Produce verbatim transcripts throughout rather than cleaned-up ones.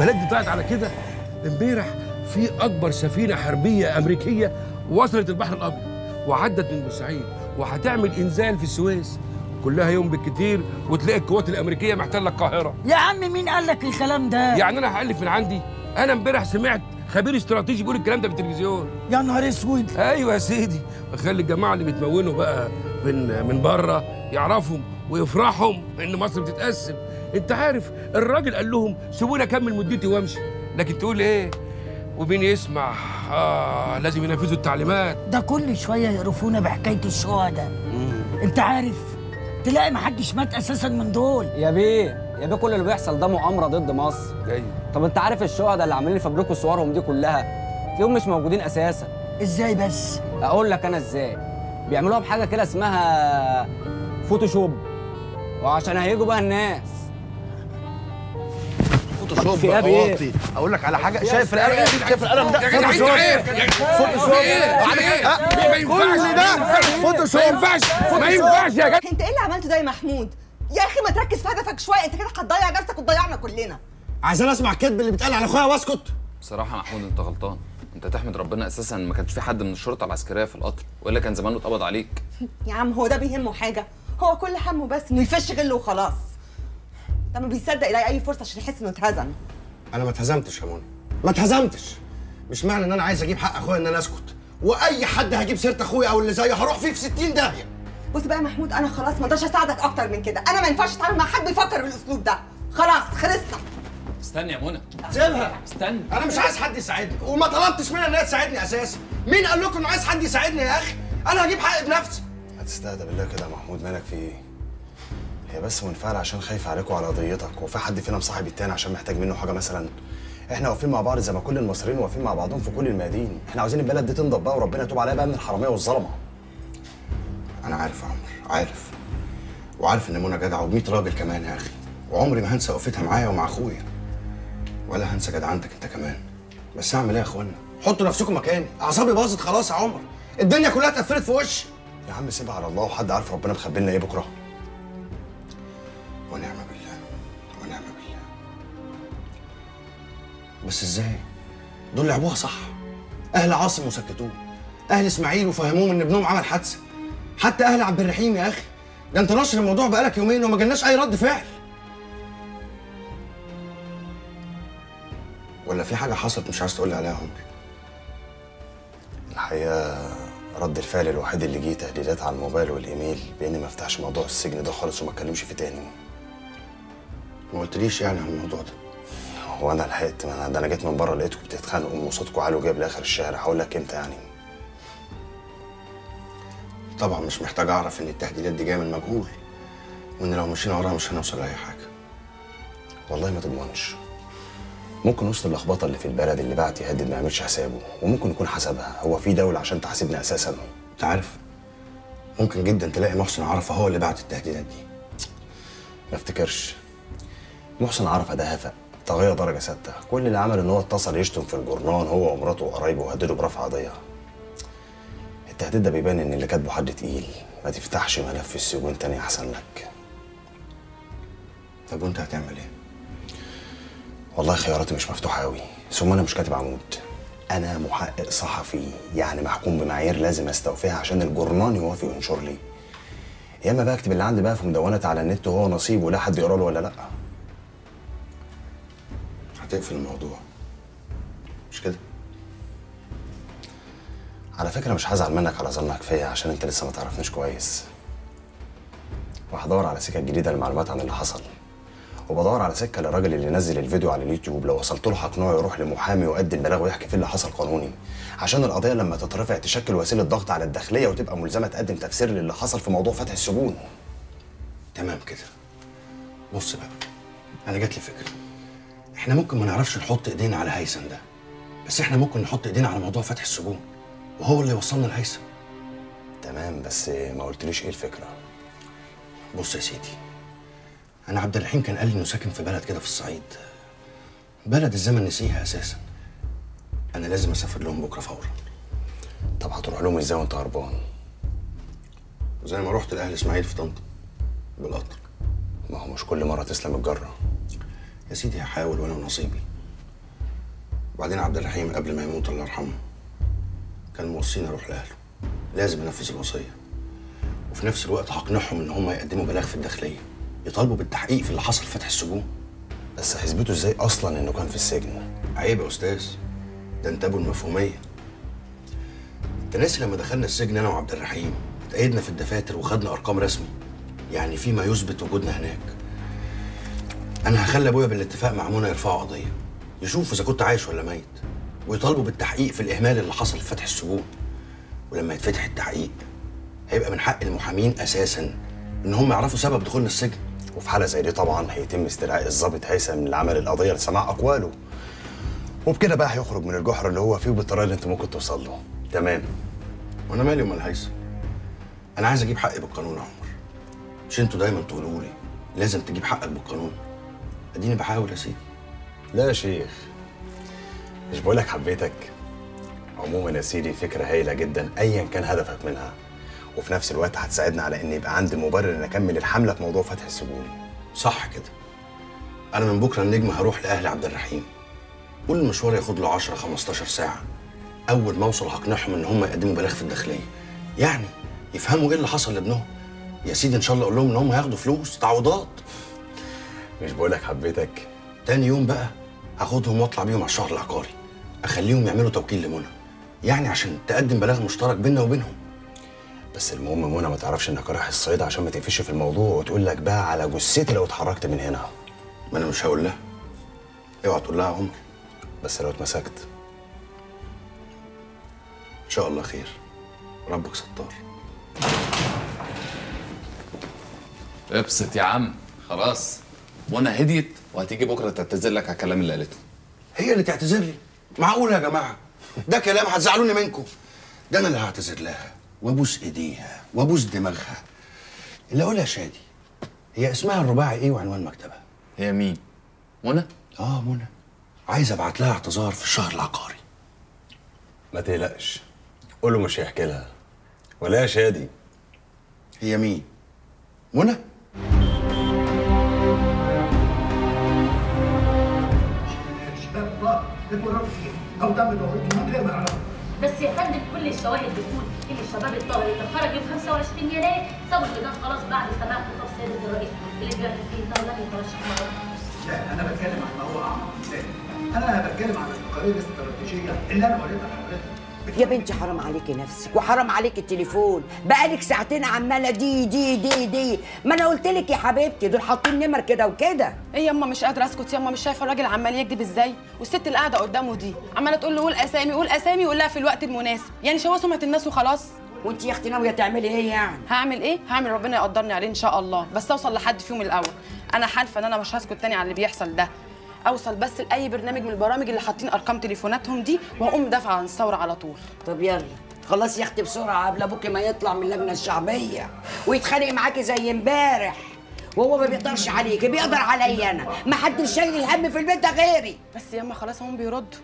البلد دي طلعت على كده. امبارح في اكبر سفينه حربيه امريكيه وصلت البحر الابيض وعدت من بورسعيد وهتعمل انزال في السويس، كلها يوم بالكتير وتلاقي القوات الامريكيه محتله القاهره. يا عم مين قال لك الكلام ده؟ يعني انا هالف من عندي؟ انا امبارح سمعت خبير استراتيجي بيقول الكلام ده في التلفزيون. يا نهار اسود. ايوه يا سيدي، خلي الجماعه اللي بيتمونوا بقى من من بره يعرفوا ويفرحوا ان مصر بتتقسم. انت عارف الراجل قال لهم سيبوني اكمل مدتي وامشي، لكن تقول ايه ومين يسمع؟ اه لازم ينفذوا التعليمات. ده كل شويه يقرفونا بحكايه الشهداء. انت عارف تلاقي محدش مات اساسا من دول. يا بيه يا بيه كل اللي بيحصل ده مؤامره ضد مصر. ايوه. طب انت عارف الشهداء اللي عاملين يفبركوا صورهم دي كلها تلاقيهم مش موجودين اساسا. ازاي بس؟ اقول لك انا ازاي. بيعملوها بحاجه كده اسمها فوتوشوب، وعشان هيجوا بقى الناس. فوتوشوب واطي. اقول لك على حاجه، شايف القلم؟ شايف القلم ده فوتوشوب. فوتوشوب ما ينفعش ده فوتوشوب. ما ينفعش ما ينفعش يا جدع. انت ايه اللي عملته ده يا محمود؟ يا اخي ما تركز في هدفك شويه، انت كده هتضيع نفسك وتضيعنا كلنا. عايزين اسمع الكذب اللي بيتقال على اخويا واسكت. بصراحه محمود انت غلطان، انت تحمد ربنا اساسا ما كانش في حد من الشرطه العسكريه في القطر، والا كان زمانه اتقبض عليك. يا عم هو ده بيهمه حاجه؟ هو كل همه بس انه يفش غله وخلاص. لما بيصدق يلاقي اي فرصه عشان يحس انه اتهزم. انا ما اتهزمتش يا منى، ما اتهزمتش. مش معنى ان انا عايز اجيب حق اخويا ان انا اسكت، واي حد هيجيب سيره اخويا او اللي زيه هروح فيه في ستين داهيه. بص بقى يا محمود، انا خلاص ما اقدرش اساعدك اكتر من كده، انا ما ينفعش اتعامل مع حد بيفكر بالاسلوب ده. خلاص خلصنا. استني يا منى. سيبها. استني. انا مش عايز حد يساعدني، وما طلبتش منها ان هي تساعدني اساسا. مين قال لكم انه عايز حد يساعدني يا اخي؟ انا هجيب حقي بنفسي. ما تستهدى بالله كده يا محمود، مالك في ايه؟ هي بس منفعله عشان خايفه عليكم وعلى قضيتك، وفي حد فينا مصاحب التاني عشان محتاج منه حاجه مثلا؟ احنا واقفين مع بعض زي ما كل المصريين واقفين مع بعضهم في كل الميادين، احنا عاوزين البلد دي تنضف بقى وربنا يتوب عليها بقى من الحراميه والظلمه. انا عارف يا عمرو، عارف وعارف ان منى جدعه وب100 راجل كمان يا اخي، وعمري ما هنسى وقفتها معايا ومع اخويا، ولا هنسى جدعنتك انت كمان. بس اعمل ايه يا اخوانا؟ حطوا نفسكم مكاني، اعصابي باظت خلاص يا عمر، الدنيا كلها اتقفلت في وشي. يا عم سيبها على الله، وحد عارف ربنا مخبي لنا ايه بكره؟ ونعم بالله ونعم بالله. بس ازاي؟ دول لعبوها صح. اهل عاصم وسكتوه، اهل اسماعيل وفهموهم ان ابنهم عمل حادثه، حتى اهل عبد الرحيم يا اخي. ده انت ناشر الموضوع بقالك يومين وما جالناش اي رد فعل. ولا في حاجه حصلت مش عايز تقول لي عليها يا عمري؟ الحقيقه رد الفعل الوحيد اللي جه تهديدات على الموبايل والايميل باني ما افتحش موضوع السجن ده خالص وما اتكلمش فيه تاني. ما قلتليش يعني عن الموضوع ده؟ هو انا لحقت؟ ما انا ده انا جيت من بره لقيتكم بتتخانقوا وصوتكم عالي وجايب لاخر الشارع، هقول لك امتى يعني؟ طبعا مش محتاج اعرف ان التهديدات دي جايه من مجهول، وان لو مشينا وراها مش هنوصل لاي حاجه. والله ما تضمنش، ممكن وسط اللخبطه اللي في البلد اللي بعت يهدد ما يعملش حسابه، وممكن يكون حسبها. هو في دوله عشان تحاسبنا اساسا؟ انت عارف ممكن جدا تلاقي محسن عرفه هو اللي بعت التهديدات دي. ما افتكرش. محسن عرفه ده هفق طاغيه درجه سته، كل اللي عمل ان هو اتصل يشتم في الجورنان هو ومراته وقرايبه وهددوا برفع قضيه. التهديد ده بيبان ان اللي كاتبه حد تقيل. ما تفتحش ملف السجون تاني احسن لك. طب وانت هتعمل ايه؟ والله خياراتي مش مفتوحه قوي، ثم انا مش كاتب عمود، انا محقق صحفي، يعني محكوم بمعايير لازم استوفيها عشان الجورنان يوافق وينشر لي. يا اما بقى اكتب اللي عندي بقى في مدونات على النت وهو نصيب ولا حد يقرا له ولا لا. هتقفل الموضوع مش كده؟ على فكره مش هزعل منك على ظنك فيا عشان انت لسه ما تعرفنيش كويس، وهدور على سكه جديده للمعلومات عن اللي حصل، وبدور على سكه للراجل اللي نزل الفيديو على اليوتيوب. لو وصلت له هقنعه يروح لمحامي ويقدم بلاغ ويحكي فيه اللي حصل قانوني، عشان القضيه لما تترفع تشكل وسيله ضغط على الداخليه وتبقى ملزمه تقدم تفسير للي حصل في موضوع فتح السجون. تمام كده. بص بقى، انا جات لي فكره. احنا ممكن ما نعرفش نحط ايدينا على هيثم ده، بس احنا ممكن نحط ايدينا على موضوع فتح السجون وهو اللي يوصلنا لهيثم. تمام، بس ما قلتليش ايه الفكره. بص يا سيدي، انا عبد الرحيم كان قال لي انه ساكن في بلد كده في الصعيد، بلد الزمن نسيها اساسا. انا لازم اسافر لهم بكره فورا. طب هتروح لهم ازاي وانت هربان؟ زي ما رحت لاهل اسماعيل في طنطا بالقطر. ما هو مش كل مره تسلم الجره يا سيدي، هحاول وانا ونصيبي. وبعدين عبد الرحيم قبل ما يموت الله يرحمه كان موصيني اروح لاهله، لازم انفذ الوصيه. وفي نفس الوقت هقنعهم ان هم يقدموا بلاغ في الداخليه يطالبوا بالتحقيق في اللي حصل في فتح السجون. بس هيثبتوا ازاي اصلا انه كان في السجن؟ عيب يا استاذ، ده انت ابو المفهوميه. انت ناسي لما دخلنا السجن انا وعبد الرحيم اتأيدنا في الدفاتر وخدنا ارقام رسمي، يعني فيما يثبت وجودنا هناك. انا هخلي ابويا بالاتفاق مع منى يرفعوا قضيه يشوفوا اذا كنت عايش ولا ميت، ويطالبوا بالتحقيق في الاهمال اللي حصل في فتح السجون. ولما يتفتح التحقيق هيبقى من حق المحامين اساسا ان هم يعرفوا سبب دخولنا السجن. وفي حاله زي دي طبعا هيتم استدعاء الضابط هيثم اللي عمل القضيه لسماع اقواله، وبكده بقى هيخرج من الجحر اللي هو فيه بالطريقه اللي انت ممكن توصل له. تمام. وانا مالي ومال هيثم؟ انا عايز اجيب حقي بالقانون يا عمر. مش انتوا دايما تقولوا لي لازم تجيب حقك بالقانون؟ اديني بحاول يا سيدي. لا يا شيخ، مش بقولك حبيتك؟ عموما يا سيدي فكره هايله جدا ايا كان هدفك منها، وفي نفس الوقت هتساعدنا على ان يبقى عندي مبرر ان اكمل الحمله في موضوع فتح السجون. صح كده. انا من بكره النجم هروح لاهل عبد الرحيم. كل المشوار ياخد له عشرة خمستاشر ساعه. اول ما اوصل هقنعهم ان هم يقدموا بلاغ في الداخليه، يعني يفهموا ايه اللي حصل لابنهم. يا سيدي ان شاء الله اقول لهم ان هم هياخدوا فلوس تعويضات. مش بقولك حبيتك؟ تاني يوم بقى هاخدهم واطلع بيهم على الشهر العقاري، اخليهم يعملوا توكيل لمنى، يعني عشان تقدم بلاغ مشترك بيننا وبينهم. بس المهم منى ما تعرفش انك رايح الصعيد عشان ما تقفش في الموضوع وتقول لك بقى على جثتي لو اتحركت من هنا. ما انا مش هقول لها. اوعى تقول لها يا عمر. بس لو اتمسكت ان شاء الله خير، ربك ستار. ابسط يا عم، خلاص منى هديت وهتيجي بكره تعتذر لك على الكلام اللي قالته. هي اللي تعتذر لي؟ معقول يا جماعه؟ ده كلام هتزعلوني منكم. ده انا اللي هعتذر لها وابوس ايديها وابوس دماغها. اللي اقولها يا شادي، هي اسمها الرباعي ايه وعنوان مكتبها؟ هي مين؟ منى؟ اه منى. عايز ابعت لها اعتذار في الشهر العقاري. ما تقلقش، قول له مش هيحكي لها. ولا يا شادي؟ هي مين؟ منى؟ او دم دورته من غير ما يعرفوا. بس يا فندم كل الشواهد بتقول ان الشباب الطاهر اللي خرج يوم خمسة وعشرين يناير سابوا الميدان خلاص بعد سماع خطاب سياده الرئيس اللي بيعمل فيه انه لم يترشح مره. لا انا بتكلم عن ما هو اعمق من ذلك. انا بتكلم عن التقارير الاستراتيجيه اللي انا قريتها لحضرتك. يا بنتي حرام عليكي نفسك وحرام عليكي التليفون، بقالك ساعتين عماله دي دي دي دي. ما انا قلت لك يا حبيبتي دول حاطين نمر كده وكده. ايه ياما مش قادره اسكت ياما، مش شايفه الراجل عمال يكذب ازاي، والست اللي قاعده قدامه دي عماله تقول له قول اسامي قول اسامي يقول لها في الوقت المناسب، يعني شو سمعه الناس وخلاص. وانت يا اختي ناويه تعملي ايه يعني؟ هعمل ايه؟ هعمل ربنا يقدرني عليه ان شاء الله، بس اوصل لحد فيهم الاول. انا حالفه ان انا مش هسكت تاني على اللي بيحصل ده. اوصل بس لاي برنامج من البرامج اللي حاطين ارقام تليفوناتهم دي وهقوم دافعه عن الثوره على طول. طب يلا خلاص يا اختي بسرعه قبل ابوكي ما يطلع من اللجنه الشعبيه ويتخانق معاكي زي امبارح. وهو ما بيقدرش عليكي، بيقدر عليا انا. ما حدش شايل الهم في البيت ده غيري. بس ياما خلاص هم بيردوا.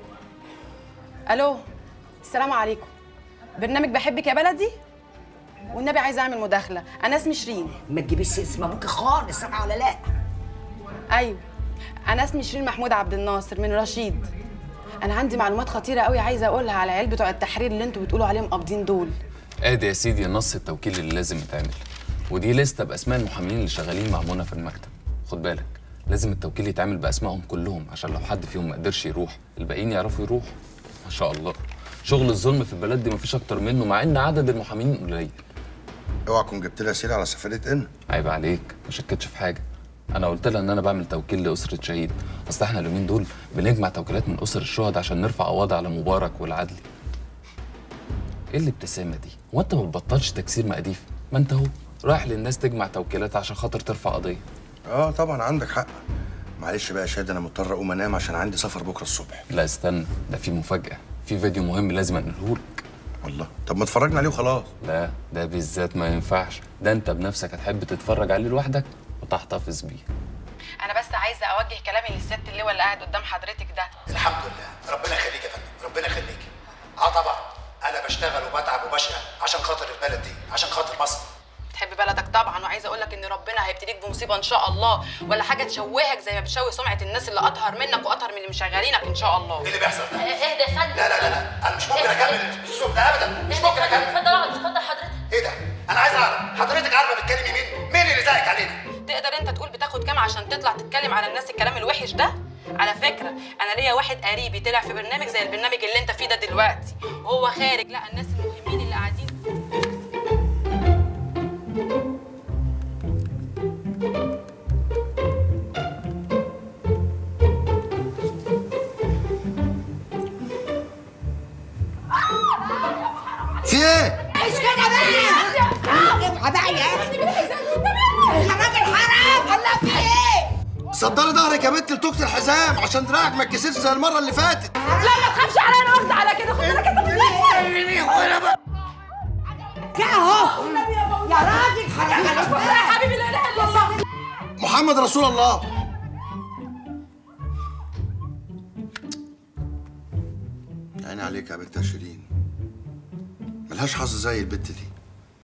الو السلام عليكم، برنامج بحبك يا بلدي؟ والنبي عايزه اعمل مداخله، انا اسمي شيرين. ما تجيبيش اسم ابوكي خالص، سامعه ولا لا؟ ايوه انا اسمي شيرين محمود عبد الناصر من رشيد. انا عندي معلومات خطيره قوي عايزه اقولها على العيال بتوع التحرير اللي انتوا بتقولوا عليهم قابضين دول. ادي يا سيدي نص التوكيل اللي لازم يتعمل، ودي لسته باسماء المحامين اللي شغالين مع منى في المكتب. خد بالك لازم التوكيل يتعمل باسمائهم كلهم عشان لو حد فيهم ما قدرش يروح الباقيين يعرفوا يروحوا. ما شاء الله شغل الظلم في البلد دي مفيش اكتر منه مع ان عدد المحامين قليل. اوعى تكون جبت لها سيره على سفريه ان. عيب عليك، ما شكتش في حاجه. انا قلت لها ان انا بعمل توكيل لاسره شهيد، اصل احنا اليومين دول بنجمع توكيلات من اسر الشهداء عشان نرفع قواضي على مبارك والعدلي. ايه الابتسامه دي؟ هو انت ما بتبطلش تكسير مقاديف؟ ما انت اهو رايح للناس تجمع توكيلات عشان خاطر ترفع قضيه. اه طبعا عندك حق. معلش بقى يا شادي انا مضطر اقوم انام عشان عندي سفر بكره الصبح. لا استنى، ده في مفاجاه، في فيديو مهم لازم انقله لك. والله؟ طب ما اتفرجنا عليه وخلاص. لا ده بالذات ما ينفعش، ده انت بنفسك هتحب تتفرج عليه لوحدك وتحتفظ بيه. انا بس عايزه اوجه كلامي للست اللواء اللي قاعد قدام حضرتك ده. الحمد لله، ربنا يخليك يا فندم، ربنا يخليك. اه طبعا انا بشتغل وبتعب وبشقى عشان خاطر البلد دي، عشان خاطر مصر. بتحب بلدك طبعا، وعايزه اقول لك ان ربنا هيبتليك بمصيبه ان شاء الله، ولا حاجه تشوهك زي ما بتشوه سمعه الناس اللي اطهر منك واطهر من اللي مشغلينك ان شاء الله. ايه اللي بيحصل ده؟ اهدى يا فندم. لا لا لا لا انا مش ممكن اكمل السوق ده ابدا، مش ممكن اكمل. اتفضل اقعد، اتفضل حضرتك. ايه ده؟ انا عايز اعرف حضرتك عارفه بتكلمي مين؟ مين اللي زيك علينا؟ تقدر انت تقول بتاخد كام عشان تطلع تتكلم على الناس الكلام الوحش ده؟ على فكره انا ليا واحد قريبي طلع في برنامج زي البرنامج اللي انت فيه ده دلوقتي، وهو خارج لقى الناس المهمين اللي قاعدين. في ايه؟ مش كده بقى. اوعى بقى يا اخي. يا راجل حرام. الله في ايه؟ صدري ظهرك يا بنت لتوكة الحزام عشان دراعك ما تكسرش زي المره اللي فاتت. لا ما تخافش عليا، انا واخده على كده. خد بالك انت بتتلفت كده اهو. يا راجل حرام عليك. يا حبيبي لا اله الا الله. محمد رسول الله. عيني عليك يا بنت يا شيرين، ملهاش حظ زي البت دي.